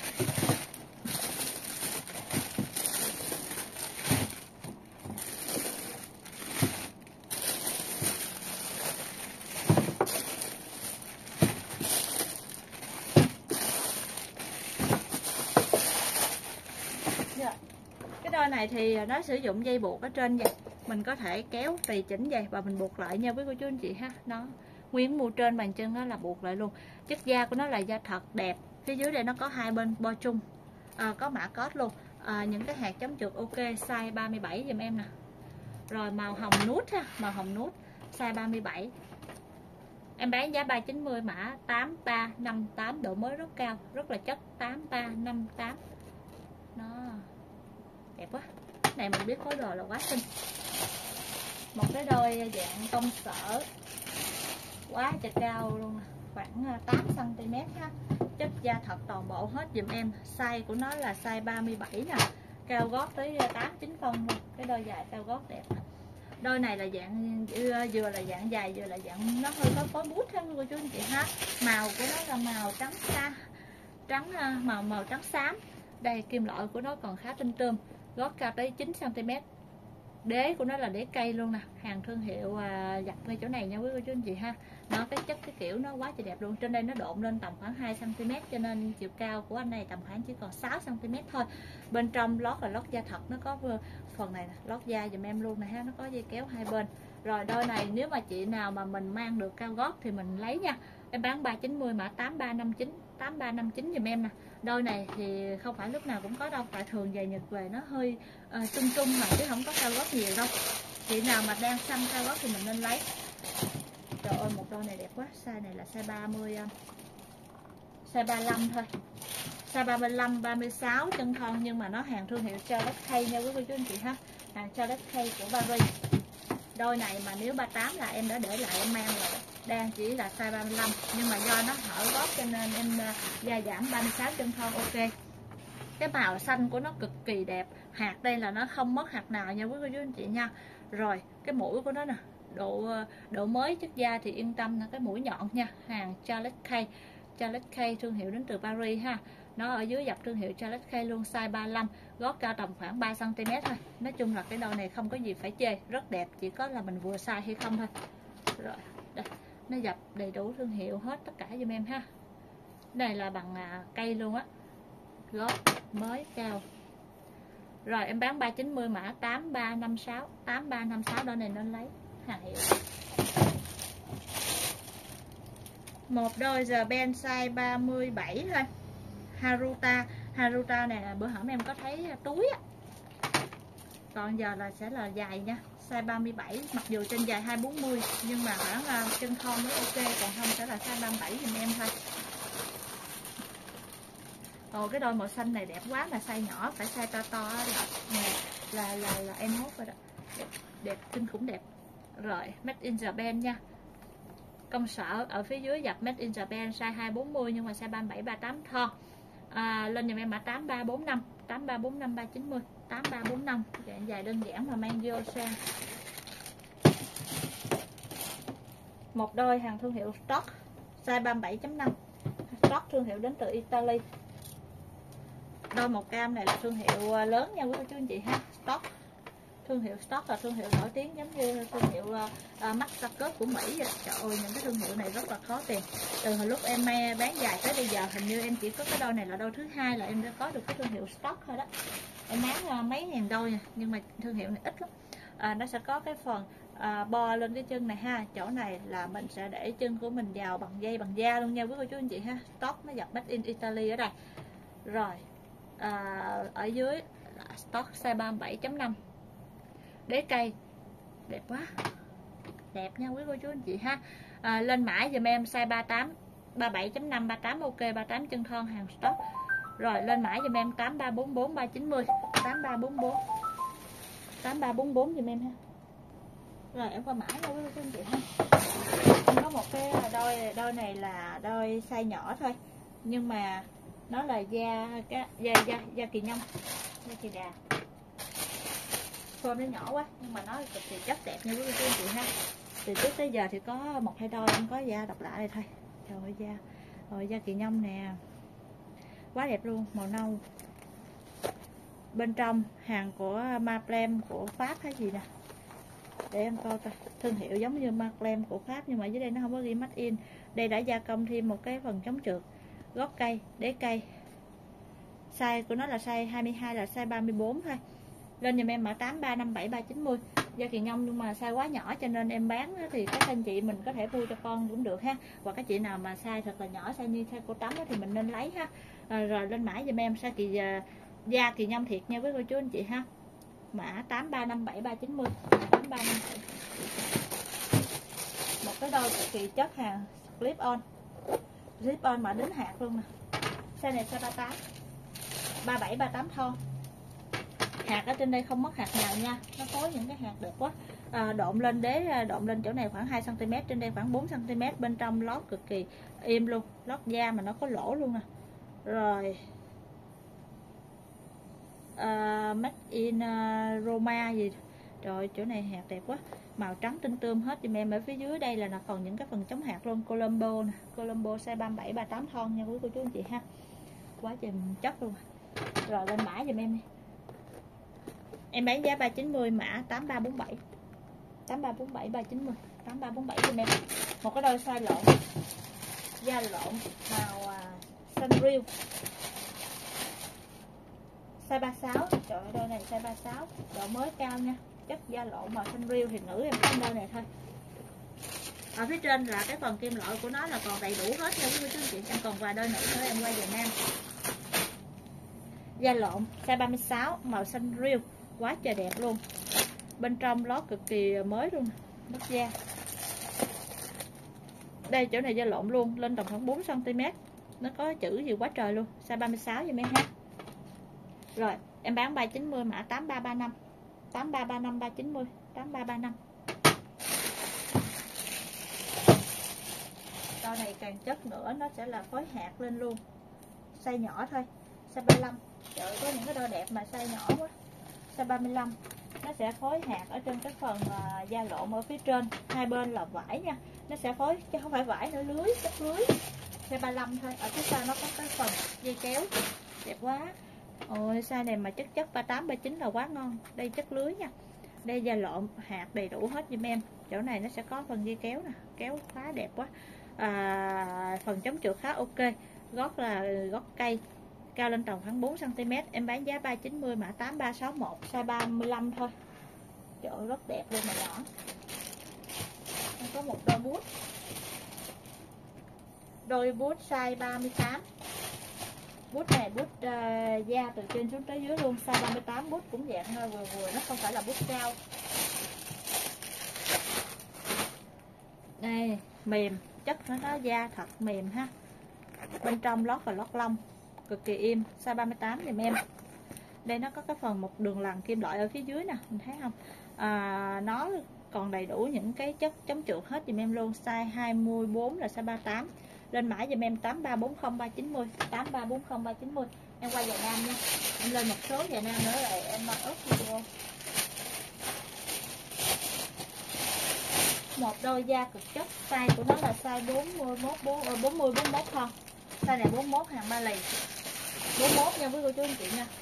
Speaker 1: Cái đôi này thì nó sử dụng dây buộc ở trên vậy, mình có thể kéo tùy chỉnh vậy và mình buộc lại nha với cô chú anh chị ha. Nó nguyên mua trên bàn chân đó là buộc lại luôn. Chất da của nó là da thật đẹp. Phía dưới đây nó có hai bên bo chung, à, có mã code luôn. À, những cái hạt chấm trượt ok. Size ba mươi bảy giùm em nè. Rồi màu hồng nút ha, màu hồng nút size ba mươi bảy. Em bán giá ba trăm chín mươi, mã tám ba năm tám, độ mới rất cao, rất là chất, tám ba năm tám. Nó đẹp quá. Cái này mình biết khối đồ là quá xinh. Một cái đôi dạng công sở quá trời cao luôn, khoảng tám xăng ti mét ha. Chất da thật toàn bộ hết dùm em. Size của nó là size ba mươi bảy nè. Cao gót tới tám chín phân luôn. Cái đôi dài cao gót đẹp. Đôi này là dạng vừa là dạng dài vừa là dạng nó hơi có có bút ha cô chú anh chị ha. Màu của nó là màu trắng xa, trắng màu màu trắng xám. Đây kim loại của nó còn khá tinh tươm. Gót cao tới chín xăng ti mét. Đế của nó là đế cây luôn nè, hàng thương hiệu à, giặt ngay chỗ này nha quý cô chú anh chị ha. Nó cái chất cái kiểu nó quá trời đẹp luôn. Trên đây nó độn lên tầm khoảng hai xăng ti mét, cho nên chiều cao của anh này tầm khoảng chỉ còn sáu xăng ti mét thôi. Bên trong lót là lót da thật, nó có phần này nè, lót da dùm em luôn nè ha, nó có dây kéo hai bên. Rồi đôi này nếu mà chị nào mà mình mang được cao gót thì mình lấy nha. Em bán ba trăm chín mươi, mã tám ba năm chín, tám ba năm chín dùm em nè. Đôi này thì không phải lúc nào cũng có đâu, tại thường về Nhật về nó hơi uh, trung trung mà chứ không có cao gót nhiều đâu. Chị nào mà đang săn cao gót thì mình nên lấy. Trời ơi một đôi này đẹp quá. Size này là size ba mươi, size ba mươi lăm thôi, size ba mươi lăm, ba mươi sáu chân thon, nhưng mà nó hàng thương hiệu Charlotte Kay nha quý cô chú anh chị ha. Hàng Charlotte Kay của Paris. Đôi này mà nếu ba mươi tám là em đã để lại em mang rồi, đang chỉ là size ba mươi lăm, nhưng mà do nó hở gót cho nên em gia giảm ba mươi sáu chân thon ok. Cái màu xanh của nó cực kỳ đẹp, hạt đây là nó không mất hạt nào nha quý cô chú anh chị nha. Rồi cái mũi của nó nè, độ độ mới chất da thì yên tâm là cái mũi nhọn nha. Hàng Charlotte Kay, Charlotte Kay thương hiệu đến từ Paris ha. Nó ở dưới dập thương hiệu Charlotte Kay luôn, size ba mươi lăm, gót cao tầm khoảng ba xăng ti mét thôi. Nói chung là cái đôi này không có gì phải chê, rất đẹp, chỉ có là mình vừa size hay không thôi. Rồi đây, nó dập đầy đủ thương hiệu hết tất cả giùm em ha. Đây là bằng à, cây luôn á, gót mới cao. Rồi em bán ba trăm chín mươi, mã tám ba năm sáu, tám ba năm sáu, đôi này nên lấy, hàng hiệu. Một đôi giờ ben size ba mươi bảy thôi, Haruta. Haruta này là bữa hổm em có thấy túi á, còn giờ là sẽ là dài nha, size ba mươi bảy, mặc dù trên dài hai bốn mươi nhưng mà khoảng uh, chân thon mới ok, còn không sẽ là size ba mươi bảy giùm em thôi. Ồ cái đôi màu xanh này đẹp quá, mà size nhỏ phải size to to là nè, là là là em hốt rồi đó, đẹp, đẹp kinh khủng đẹp. Rồi made in Japan nha, công sở ở phía dưới dập made in Japan, size hai bốn mươi nhưng mà size ba mươi bảy, ba mươi tám thon. À, lên giùm em mã tám ba bốn năm, tám ba bốn năm, ba trăm chín mươi, tám ba bốn năm, dạng dài đơn giản mà mang vô sang. Một đôi hàng thương hiệu Stock, size ba mươi bảy chấm năm, Stock thương hiệu đến từ Italy. Đôi màu cam này là thương hiệu lớn nha quý cô chú anh chị ha. Stock, thương hiệu Stock là thương hiệu nổi tiếng giống như thương hiệu uh, Mastercard của Mỹ vậy. Trời ơi những cái thương hiệu này rất là khó tìm. Từ hồi lúc em bán dài tới bây giờ hình như em chỉ có cái đôi này là đôi thứ hai là em đã có được cái thương hiệu Stock thôi đó. Em bán uh, mấy ngàn đôi nha, nhưng mà thương hiệu này ít lắm. À, nó sẽ có cái phần à, bo lên cái chân này ha, chỗ này là mình sẽ để chân của mình vào bằng dây bằng da luôn nha quý cô chú anh chị ha. Stock nó dập made in Italy ở đây. Rồi à, ở dưới là Stock size ba mươi bảy chấm năm, đế cây đẹp quá, đẹp nha quý cô chú anh chị ha. À, lên mãi giùm em size ba mươi tám, ba mươi bảy chấm năm, ba mươi tám ok, ba mươi tám chân thon hàng Stock. Rồi lên mãi giùm em tám ba bốn bốn, ba trăm chín mươi, tám ba bốn bốn, tám ba bốn bốn giùm em ha. Rồi em qua mãi nha quý cô chú anh chị ha. Có một cái đôi đôi này là đôi size nhỏ thôi, nhưng mà nó là da cái da da da kỳ nhông, da kỳ đà. Form nó nhỏ quá nhưng mà nó cực kỳ chất đẹp như quý cô chú anh chị ha. Từ trước tới giờ thì có một hai đôi em có da độc lạ này thôi. Trời ơi da, rồi da kỳ nhông nè, quá đẹp luôn, màu nâu. Bên trong hàng của Maclean của Pháp hay gì nè, để em coi coi, thương hiệu giống như Maclean của Pháp nhưng mà dưới đây nó không có ghi made in. Đây đã gia công thêm một cái phần chống trượt, gót cây, đế cây. Size của nó là size hai mươi hai, là size ba mươi bốn thôi. Lên giùm em mã tám ba năm bảy, ba trăm chín mươi, da kỳ nhông nhưng mà size quá nhỏ cho nên em bán thì các anh chị mình có thể mua cho con cũng được ha, hoặc các chị nào mà size thật là nhỏ, size như size cô Tắm thì mình nên lấy ha. À, rồi lên mã giùm em size kỳ da kỳ nhông thiệt nha quý cô chú anh chị ha, mã tám ba năm bảy, ba trăm chín mươi, tám ba năm bảy. Một cái đôi cực kỳ chất hàng clip on, clip on mà đính hạt luôn nè. Size này size ba tám, ba bảy ba tám thon. Hạt ở trên đây không mất hạt nào nha, nó phối những cái hạt đẹp quá. À, độn lên đế, độn lên chỗ này khoảng hai xăng ti mét, trên đây khoảng bốn xăng ti mét, bên trong lót cực kỳ im luôn, lót da mà nó có lỗ luôn nè. Rồi uh, made in uh, Roma gì. Rồi chỗ này hạt đẹp quá, màu trắng tinh tươm hết giùm em. Ở phía dưới đây là nó còn những cái phần chống hạt luôn. Colombo nè, Colombo size ba bảy ba tám thon nha quý cô chú anh chị ha, quá trời chất luôn. Rồi lên mã giùm em đi. Em bán giá ba chín mươi, mã tám ba bốn bảy, tám ba bốn bảy ba chín mươi, tám ba bốn bảy giùm em. Một cái đôi size lộn, da lộn màu à, xanh riêu, size ba sáu. Trời ơi, đôi này size ba sáu, độ mới cao nha, chất da lộn màu xanh riêu thì nữ em có đôi này thôi. Ở phía trên là cái phần kim loại của nó là còn đầy đủ hết nha quý cô chú anh chị. Em còn vài đôi nữ nữa em quay về nam. Da lộn size ba mươi sáu, màu xanh riêu, quá trời đẹp luôn. Bên trong lót cực kỳ mới luôn, lót da. Đây chỗ này da lộn luôn, lên tầm khoảng bốn xăng ti mét. Nó có chữ gì quá trời luôn. Size ba mươi sáu giùm em ha. Rồi em bán ba chín mươi, mã tám ba ba năm, tám ba ba năm ba chín mươi, tám ba ba năm. Đôi này càng chất nữa, nó sẽ là phối hạt lên luôn. Size nhỏ thôi, size ba mươi lăm. Trời ơi, có những cái đôi đẹp mà size nhỏ quá. Size ba mươi lăm, nó sẽ phối hạt ở trên cái phần uh, da lộn ở phía trên, hai bên là vải nha. Nó sẽ phối chứ không phải vải nữa, lưới, chất lưới. Size ba mươi lăm thôi. Ở phía sau nó có cái phần dây kéo đẹp quá. Ôi size này mà chất chất ba tám ba chín là quá ngon. Đây chất lưới nha. Đây da lộn hạt đầy đủ hết giùm em. Chỗ này nó sẽ có phần dây kéo nè, kéo khá đẹp quá. À, phần chống trượt khá ok. Gót là gót cây, cao lên tầm khoảng bốn xăng ti mét. Em bán giá ba chín mươi, mã tám ba sáu một, size ba mươi lăm thôi. Trời ơi, rất đẹp luôn mà nhỏ. Em có một đôi bút, đôi bút size ba mươi tám. Bút này bút uh, da từ trên xuống tới dưới luôn, size ba mươi tám. Bút cũng dạng hơi vừa vừa, nó không phải là bút cao. Đây mềm, chất nó nó da thật mềm ha. Bên trong lót và lót lông cực kỳ im, size ba mươi tám giùm em. Đây nó có cái phần một đường lằn kim loại ở phía dưới nè, mình thấy không? À, nó còn đầy đủ những cái chất chống trượt hết giùm em luôn. Size hai mươi bốn là size ba mươi tám. Lên mã giùm em tám ba bốn không ba chín mươi, tám ba bốn không ba chín mươi. Em qua dài nam nha. Em lên một số dài nam nữa rồi em ớt video. Một đôi da cực chất, size của nó là size bốn mươi mốt, bốn mươi, bốn mươi mốt thôi. Size này bốn mươi mốt hàng ba lì. bốn mươi mốt nha quý cô chú anh chị nha.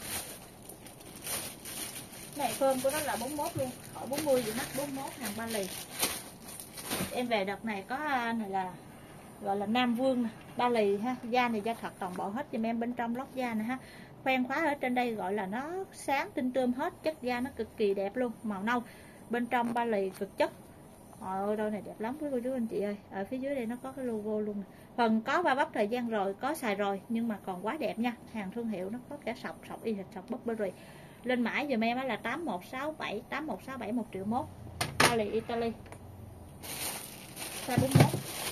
Speaker 1: Này phơm của nó là bốn mươi mốt luôn, khỏi bốn mươi gì hết, bốn mươi mốt hàng ba lì. Em về đợt này có này là gọi là Nam Vương nè, ba lì ha, da này da thật toàn bộ hết giùm em. Bên trong lót da nè ha, khoen khóa ở trên đây gọi là nó sáng tinh tươm hết, chất da nó cực kỳ đẹp luôn, màu nâu. Bên trong ba lì cực chất. Trời ơi, đôi này đẹp lắm quý cô chú anh chị ơi. Ở phía dưới đây nó có cái logo luôn nè. Phần có ba bắp thời gian rồi, có xài rồi nhưng mà còn quá đẹp nha. Hàng thương hiệu nó có cả sọc, sọc y hệt sọc Burberry. Lên mãi dùm em là tám một sáu bảy, tám một sáu bảy, một triệu mốt. Ba lì Italy. Size bốn mươi mốt.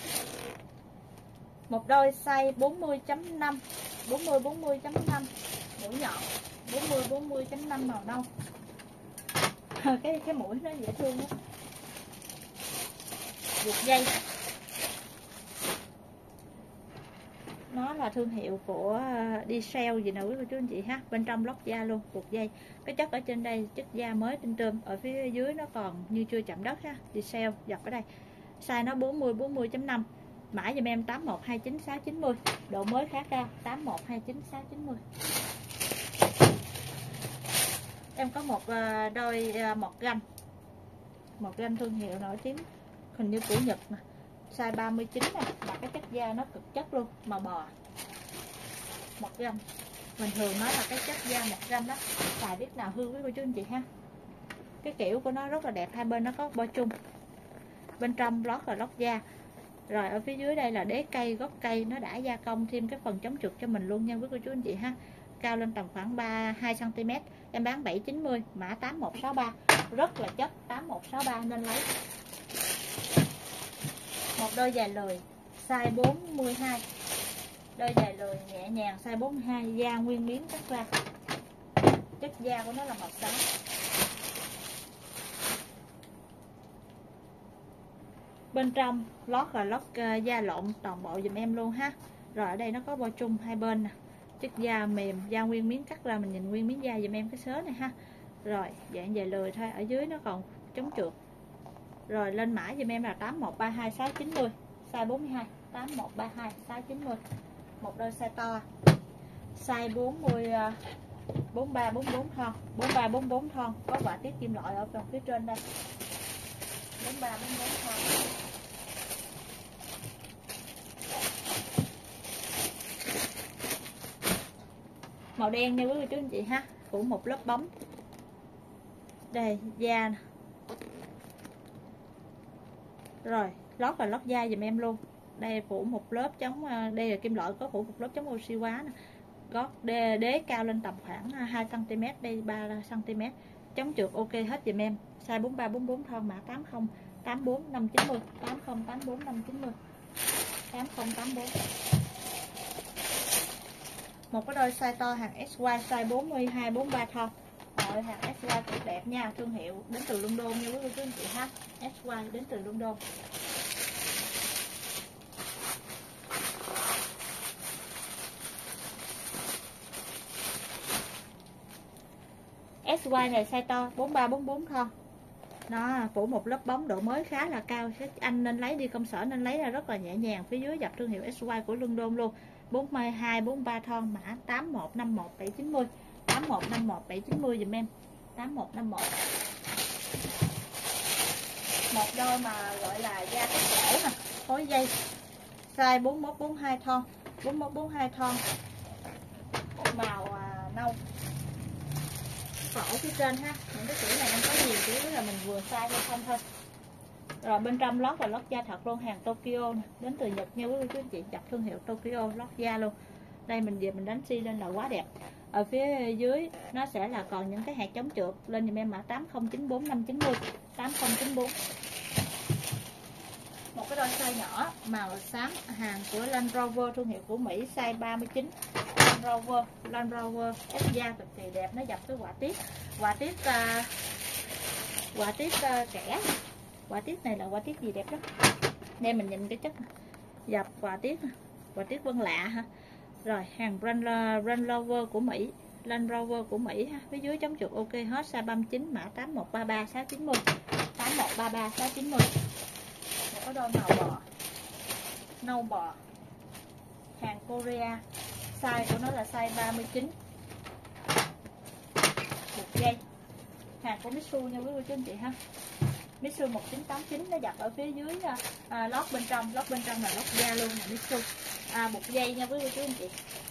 Speaker 1: Một đôi size bốn mươi chấm năm, bốn mươi bốn mươi chấm năm, mũi nhọn, bốn mươi bốn mươi chấm năm màu nâu. Cái cái mũi nó dễ thương lắm. Buộc dây. Nó là thương hiệu của đi sale gì nào quý cô chú anh chị ha. Bên trong lót da luôn, buộc dây. Cái chất ở trên đây chất da mới tinh tươm, ở phía dưới nó còn như chưa chạm đất ha. Đi sale dọc ở đây. Size nó bốn mươi bốn mươi chấm năm. Mã giùm em tám một hai chín sáu chín mươi. Độ mới khá cao, tám một hai chín sáu chín mươi. Em có một đôi một ganh. Một ganh thương hiệu nổi tiếng hình như của Nhật nè. Size ba mươi chín nè, mà cái chất da nó cực chất luôn, màu bò. Một ganh. Bình thường nói là cái chất da một ganh đó, xài biết nào hư với cô chú anh chị ha. Cái kiểu của nó rất là đẹp, hai bên nó có bo chung. Bên trong lót là lót da. Rồi ở phía dưới đây là đế cây, gốc cây, nó đã gia công thêm cái phần chống trượt cho mình luôn nha quý cô chú anh chị ha. Cao lên tầm khoảng ba hai xăng ti mét. Em bán bảy chín mươi, mã tám một sáu ba. rất là chất, tám một sáu ba nên lấy. Một đôi giày lười size bốn mươi hai, đôi giày lười nhẹ nhàng size bốn mươi hai, da nguyên miếng cắt ra, chất da của nó là màu xám. Bên trong lót là lót uh, da lộn toàn bộ dùm em luôn ha. Rồi ở đây nó có bo trung hai bên nè, chất da mềm, da nguyên miếng cắt ra mình nhìn nguyên miếng da dùm em cái sớ này ha. Rồi dạng giày lười thôi, ở dưới nó còn chống trượt. Rồi lên mã dùm em là tám một ba hai sáu chín mươi, size bốn mươi hai, tám một ba hai sáu chín mươi. Một đôi size to size bốn mươi, bốn ba bốn bốn thon, bốn ba bốn bốn thon, có họa tiết kim loại ở phần phía trên đây. bốn ba bốn bốn thon. Màu đen nha quý vị chú anh chị ha, phủ một lớp bóng. Đây da nè. Rồi lót là lót da dùm em luôn. Đây phủ một lớp chống, đây là kim loại có phủ một lớp chống oxy hóa nè. Gót đế, đế cao lên tầm khoảng hai xăng ti mét, đây ba xăng ti mét. Chống trượt ok hết dùm em. Size bốn ba bốn bốn thon, mã tám không tám bốn năm chín mươi, tám không tám bốn năm chín mươi, tám không tám bốn. Một cái đôi size to hàng ét i size bốn mươi hai bốn mươi ba thon. Rồi hàng ét i cực đẹp nha, thương hiệu đến từ London nha quý vị các anh chị ha. ét i đến từ London. ét i này size to bốn ba bốn bốn thon. Nó phủ một lớp bóng, độ mới khá là cao, anh nên lấy đi công sở nên lấy ra rất là nhẹ nhàng. Phía dưới dập thương hiệu ét i của London luôn. bốn hai bốn ba thon, mã tám một năm một bảy chín mươi, tám một năm một bảy chín mươi dùm em, tám một năm một. Một đôi mà gọi là da cắt cổ nè, phối dây size bốn mốt bốn hai thon, bốn mốt bốn hai thon, màu à, nâu. Cổ phía trên ha, những cái kiểu này không có nhiều, chỉ là mình vừa size hay không thôi. Rồi bên trong lót là lót da thật luôn, hàng Tokyo nè, đến từ Nhật nha quý vị chú anh chị, chặt thương hiệu Tokyo, lót da luôn. Đây mình về mình đánh xi lên là quá đẹp. Ở phía dưới nó sẽ là còn những cái hạt chống trượt. Lên dùm em mã tám không chín bốn năm chín mươi, tám không chín bốn. Một cái đôi size nhỏ màu xám, hàng của Land Rover, thương hiệu của Mỹ, size ba mươi chín. Land Rover, Land Rover ép da cực kỳ đẹp, nó dập cái họa tiết, họa tiết uh, họa tiết uh, kẻ. Họa tiết này là họa tiết gì đẹp đó. Đây mình nhìn cái chất dập họa tiết, họa tiết vân lạ ha. Rồi hàng Land Rover của Mỹ, Land Rover của Mỹ ha. Phía dưới chống trượt ok hết, size ba mươi chín, mã tám một ba ba sáu chín mươi, tám một ba ba sáu chín mươi. Một cái đôi màu bò, nâu bò, hàng Korea, size của nó là size ba mươi chín. Buộc dây, hàng của Mitsu nha quý vị chú anh chị ha. Mitsu một chín tám chín, nó dập ở phía dưới à, lót bên trong, lót bên trong là lót da luôn là Mitsu. À, buộc dây nha quý vị chú anh chị.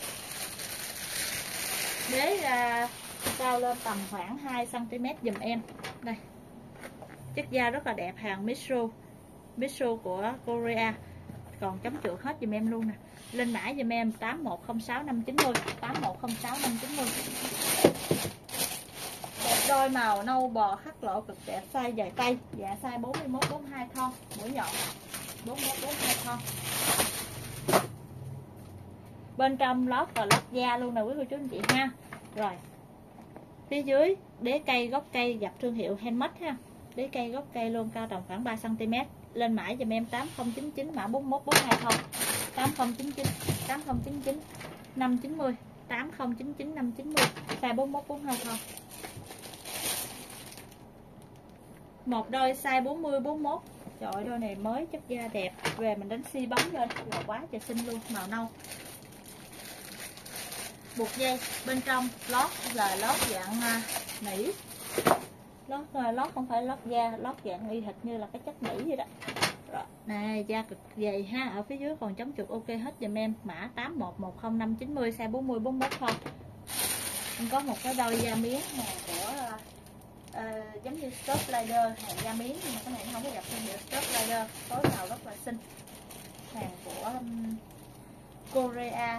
Speaker 1: Đế à, cao lên tầm khoảng hai xăng ti mét dùm em. Đây, chất da rất là đẹp, hàng Mitsu, Mitsu của Korea, còn chống trượt hết dùm em luôn nè. Lên mã dùm em tám một không sáu năm chín mươi, tám một không sáu năm chín mươi. Một đôi màu nâu bò khắc lộ cực đẹp, size dài tay, dạ size bốn mươi mốt bốn mươi hai thon, mũi nhọn, bốn mươi mốt bốn mươi hai thon. Bên trong lót và lót da luôn nè quý cô chú anh chị ha. Rồi phía dưới đế cây, gốc cây dập thương hiệu Handmade ha. Đế cây gốc cây luôn, cao tầm khoảng ba xăng ti mét. Lên mã dùm em tám không chín chín, mã bốn mốt bốn hai thon, tám không chín chín, tám không chín chín năm chín mươi, tám không chín chín năm chín mươi, size bốn mốt bốn hai thon. Một đôi size bốn mươi bốn mốt. Trời ơi, đôi này mới, chất da đẹp, về mình đánh xi bóng lên là quá trời xinh luôn, màu nâu. Buộc dây, bên trong lót là lót dạng uh, nỉ. Lót uh, lót không phải lót da, lót dạng y hệt như là cái chất nỉ vậy đó. Rồi, này da cực dày ha, ở phía dưới còn chống trượt ok hết dùm em, mã tám một một không năm chín mươi, size bốn mươi bốn mốt thôi. Có một cái đôi da miếng này của uh, uh, giống như Stop Rider, hàng da miếng nhưng mà cái này không có gặp thương hiệu Stop Rider, tối màu rất là xinh, hàng của um, Korea.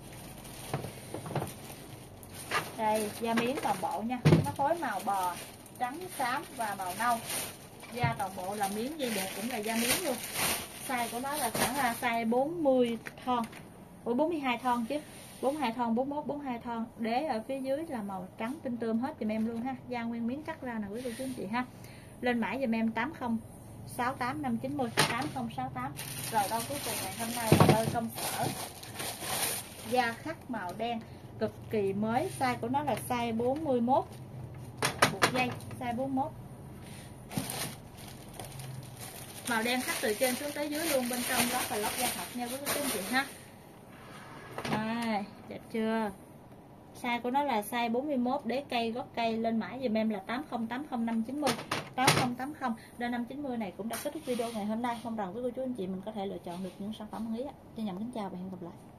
Speaker 1: Đây da miếng toàn bộ nha, nó phối màu bò, trắng, xám và màu nâu. Da toàn bộ là miếng, dây buộc cũng là da miếng luôn. Size của nó là khoảng là size bốn mươi thon. Ủa bốn mươi hai thon chứ. bốn mươi hai thon, bốn mươi mốt, bốn mươi hai thon. Đế ở phía dưới là màu trắng tinh tươm hết giùm em luôn ha. Da nguyên miếng cắt ra nè quý cô chú anh chị ha. Lên mã giùm em tám không sáu tám năm chín mươi, tám không sáu tám. Rồi đâu cuối cùng ngày hôm nay là đôi công sở. Da khắc màu đen cực kỳ mới. Size của nó là size bốn mươi mốt. Buộc dây size bốn mươi mốt. Màu đen khắc từ trên xuống tới dưới luôn, bên trong đó là lót da thật nha quý cô chú anh chị ha. Đây, đẹp chưa? Size của nó là size bốn mươi mốt, đế cây, gót cây. Lên mã dùm em là tám không tám không năm chín mươi, tám không tám không. Đơn năm chín mươi này cũng đã kết thúc video ngày hôm nay. Mong rằng quý cô chú anh chị mình có thể lựa chọn được những sản phẩm ưng ý. Xin nhầm kính chào và hẹn gặp lại.